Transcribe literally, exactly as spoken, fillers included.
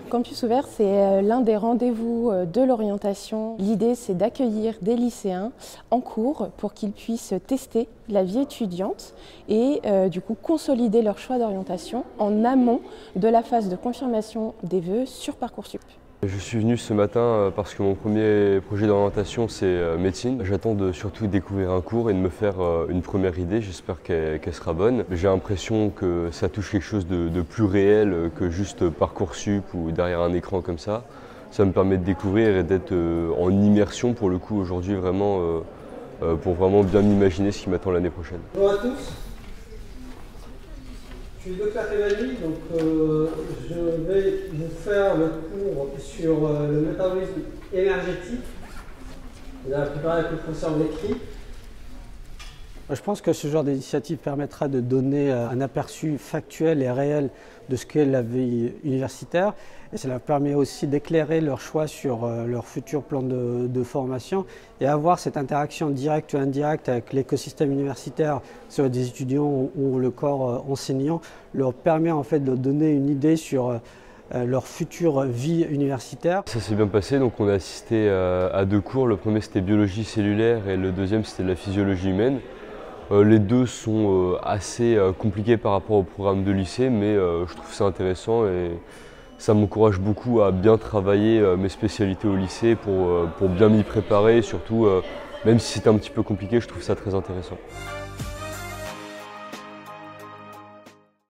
Campus Ouvert, c'est l'un des rendez-vous de l'orientation. L'idée, c'est d'accueillir des lycéens en cours pour qu'ils puissent tester la vie étudiante et euh, du coup consolider leur choix d'orientation en amont de la phase de confirmation des vœux sur Parcoursup. Je suis venu ce matin parce que mon premier projet d'orientation c'est médecine. J'attends de surtout découvrir un cours et de me faire une première idée, j'espère qu'elle qu'elle sera bonne. J'ai l'impression que ça touche quelque chose de, de plus réel que juste Parcoursup ou derrière un écran comme ça. Ça me permet de découvrir et d'être en immersion pour le coup aujourd'hui vraiment, pour vraiment bien imaginer ce qui m'attend l'année prochaine. Bonjour à tous. Je suis docteur Emmanuel, donc euh, je vais vous faire le cours sur euh, le métabolisme énergétique. Vous avez préparé avec le professeur Lécry. Je pense que ce genre d'initiative permettra de donner un aperçu factuel et réel de ce qu'est la vie universitaire. Et cela permet aussi d'éclairer leur choix sur leur futur plan de, de formation et avoir cette interaction directe ou indirecte avec l'écosystème universitaire, soit des étudiants ou le corps enseignant, leur permet en fait de donner une idée sur leur future vie universitaire. Ça s'est bien passé, donc on a assisté à deux cours. Le premier c'était biologie cellulaire et le deuxième c'était de la physiologie humaine. Les deux sont assez compliqués par rapport au programme de lycée, mais je trouve ça intéressant et ça m'encourage beaucoup à bien travailler mes spécialités au lycée pour, pour bien m'y préparer et surtout, même si c'est un petit peu compliqué, je trouve ça très intéressant.